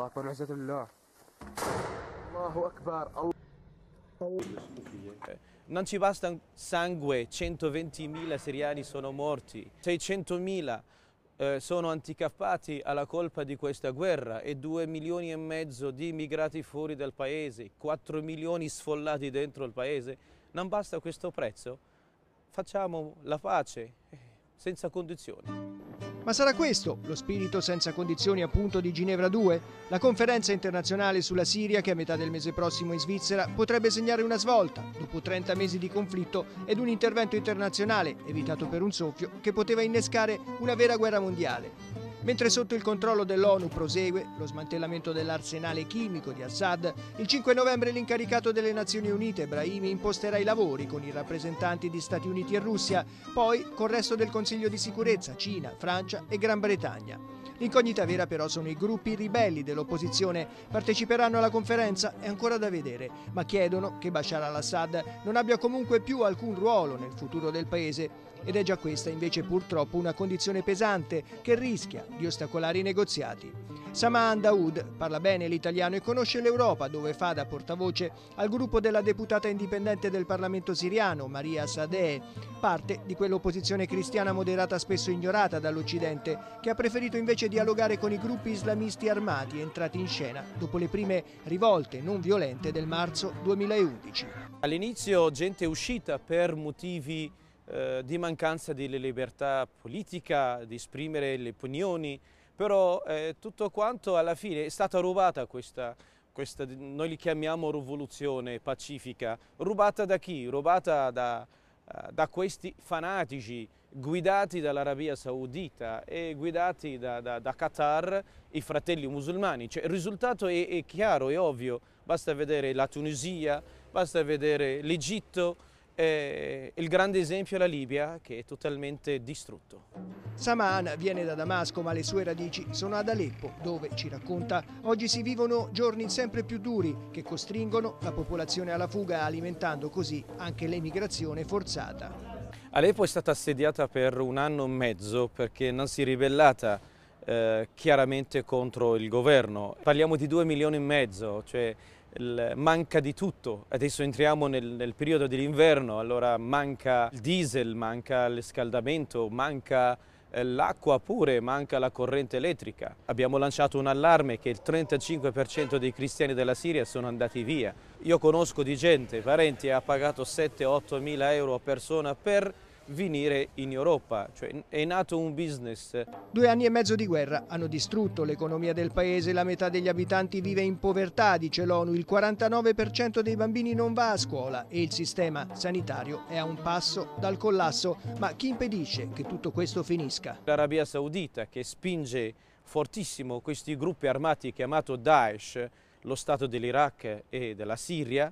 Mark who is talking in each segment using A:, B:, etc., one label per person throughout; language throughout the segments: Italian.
A: أكبر عزة الله الله أكبر الله.
B: Non ci basta sangue, 120.000 siriani sono morti, 600.000 sono handicappati alla colpa di questa guerra e 2,5 milioni di immigrati fuori dal paese, 4 milioni sfollati dentro il paese. Non basta questo prezzo? Facciamo la pace senza condizioni.
C: Ma sarà questo lo spirito senza condizioni appunto di Ginevra 2? La conferenza internazionale sulla Siria, che a metà del mese prossimo in Svizzera, potrebbe segnare una svolta dopo 30 mesi di conflitto ed un intervento internazionale, evitato per un soffio, che poteva innescare una vera guerra mondiale. Mentre sotto il controllo dell'ONU prosegue lo smantellamento dell'arsenale chimico di Assad, il 5 novembre l'incaricato delle Nazioni Unite, Brahimi, imposterà i lavori con i rappresentanti di Stati Uniti e Russia, poi col resto del Consiglio di Sicurezza, Cina, Francia e Gran Bretagna. L'incognita vera però sono i gruppi ribelli dell'opposizione. Parteciperanno alla conferenza? È ancora da vedere, ma chiedono che Bashar al-Assad non abbia comunque più alcun ruolo nel futuro del paese. Ed è già questa invece purtroppo una condizione pesante che rischia di ostacolare i negoziati. Samaan Daoud parla bene l'italiano e conosce l'Europa, dove fa da portavoce al gruppo della deputata indipendente del Parlamento siriano, Maria Sadeh, parte di quell'opposizione cristiana moderata spesso ignorata dall'Occidente, che ha preferito invece dialogare con i gruppi islamisti armati entrati in scena dopo le prime rivolte non violente del marzo 2011.
B: All'inizio gente è uscita per motivi di mancanza di libertà politica, di esprimere le opinioni, però tutto quanto alla fine è stata rubata questa noi li chiamiamo rivoluzione pacifica. Rubata da chi? Rubata da questi fanatici guidati dall'Arabia Saudita e guidati da Qatar, i fratelli musulmani. Cioè, il risultato è chiaro, è ovvio, basta vedere la Tunisia, basta vedere l'Egitto. Il grande esempio è la Libia, che è totalmente distrutto.
C: Samaan viene da Damasco, ma le sue radici sono ad Aleppo, dove, ci racconta, oggi si vivono giorni sempre più duri che costringono la popolazione alla fuga, alimentando così anche l'emigrazione forzata.
B: Aleppo è stata assediata per 1 anno e mezzo perché non si è ribellata chiaramente contro il governo. Parliamo di 2,5 milioni, cioè manca di tutto. Adesso entriamo nel periodo dell'inverno, allora manca il diesel, manca il riscaldamento, manca l'acqua pure, manca la corrente elettrica. Abbiamo lanciato un allarme che il 35% dei cristiani della Siria sono andati via. Io conosco di gente, parenti, ha pagato 7-8 mila euro a persona per venire in Europa, cioè è nato un business.
C: 2 anni e mezzo di guerra hanno distrutto l'economia del paese, la metà degli abitanti vive in povertà, dice l'ONU, il 49% dei bambini non va a scuola e il sistema sanitario è a un passo dal collasso. Ma chi impedisce che tutto questo finisca?
B: L'Arabia Saudita, che spinge fortissimo questi gruppi armati chiamato Daesh, lo Stato dell'Iraq e della Siria,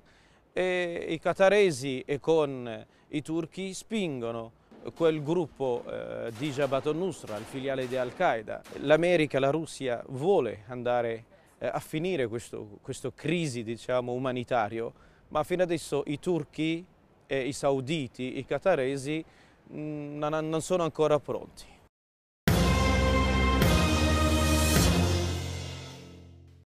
B: e i qataresi e con i turchi spingono quel gruppo di Jabhat al-Nusra, il filiale di Al-Qaeda. L'America, la Russia vuole andare a finire questo crisi, diciamo, umanitario, ma fino adesso i turchi, i sauditi, i qataresi non sono ancora pronti.